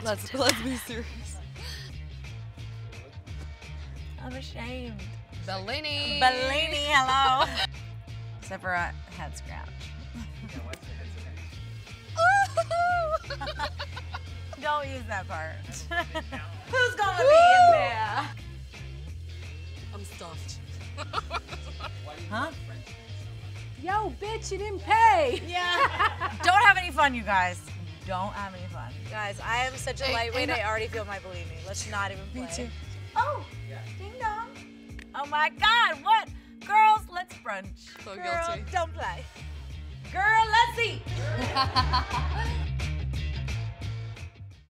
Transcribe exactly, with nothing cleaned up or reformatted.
let's let's be serious. I'm ashamed. Bellini. Bellini, hello. Except for a head scratch. Don't use that part. Who's gonna be in there? I'm stuffed. Huh? Yo, bitch, you didn't pay. Yeah. Don't have any fun, you guys. Don't have any fun. Guys, I am such a Hey, lightweight, hey, I already feel my believe me. Let's not even play. Me too. Oh, ding dong. Oh my God, what? Girls, let's brunch. So Girl, guilty. don't play. Girl, let's eat.